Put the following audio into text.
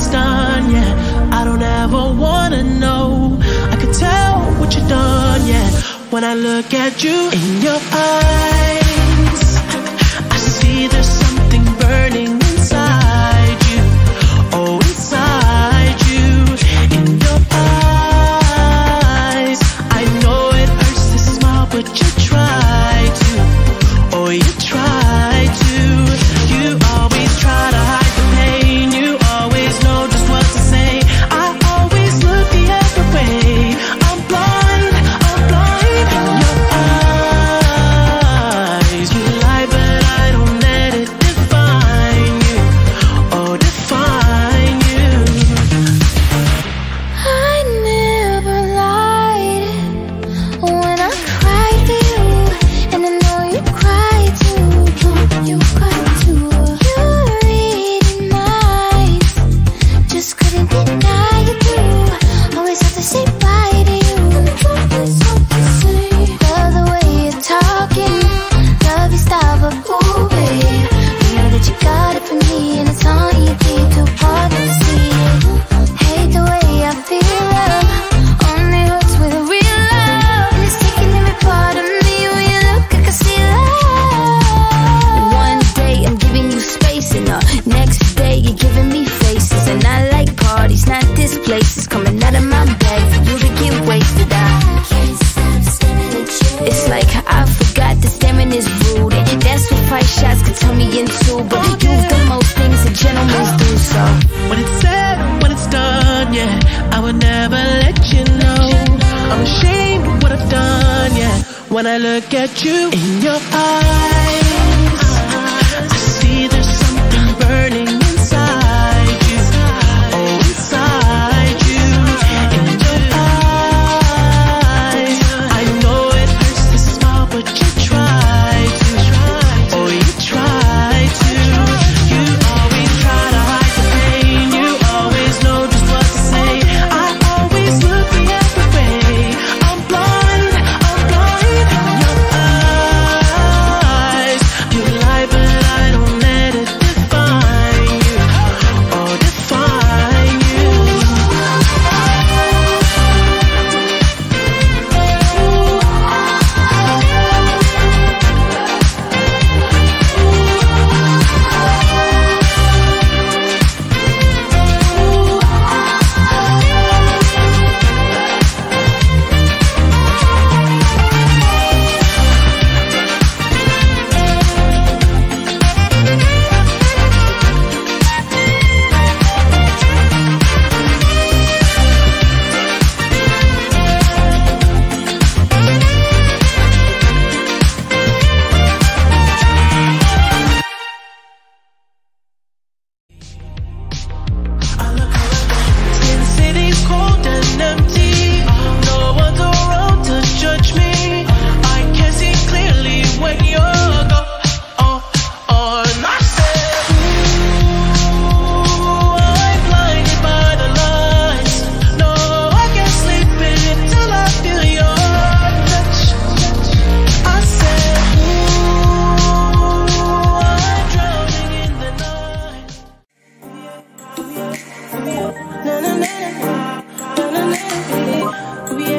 it's done, yeah. I don't ever wanna know. I could tell what you've done, yeah. When I look at you in your eyes, I see there's something burning inside you. Oh, inside you. In your eyes, I know it hurts to smile, but you try to. Oh, you try to. You always try to hide the pain. You always know just what to say. I always look the other way. I'm blind in your eyes. You lie, but I don't let it define you. Oh, define you. I never lied when I cried for you, and I know you cried too. You cried too. You reading minds, just couldn't deny it too. Always have to say bye to you. Always have to say. Love the way you're talking, love your style, but ooh, babe, you know that you got it for me, and it's on you deep to part to see it. Hate the way I feel love, only hurts with a real love, and it's taking every part of me. When you look, I can see love. One day I'm giving you space, and the next day you're giving me faces. And I like parties, not this place. It's coming out of my bag for you to get wasted. I can't stop staring at you. It's like I forgot that staring is rude, and that's what 5 shots could turn me into. But you've done most things that gentlemen do, so When it's said, when it's done, yeah, I would never let you know. I'm ashamed of what I've done, yeah. When I look at you in your eyes, I see there's something burning inside you. Oh, inside you. In your eyes, I know it hurts to smile, but you try to. Oh, you try to. You always try to hide the pain. You always know just what to say. I always look the other way. I'm blind in your eyes. You lie, but I don't let it define you. Oh, define you. I look around, Sin City's cold and empty. No one's around to judge me. I can see clearly when you're gone. I said, ooh, I'm blinded by the lights. No, I can't sleep until I feel your touch. I said, ooh, I'm drowning in the night. Na na na na na na na.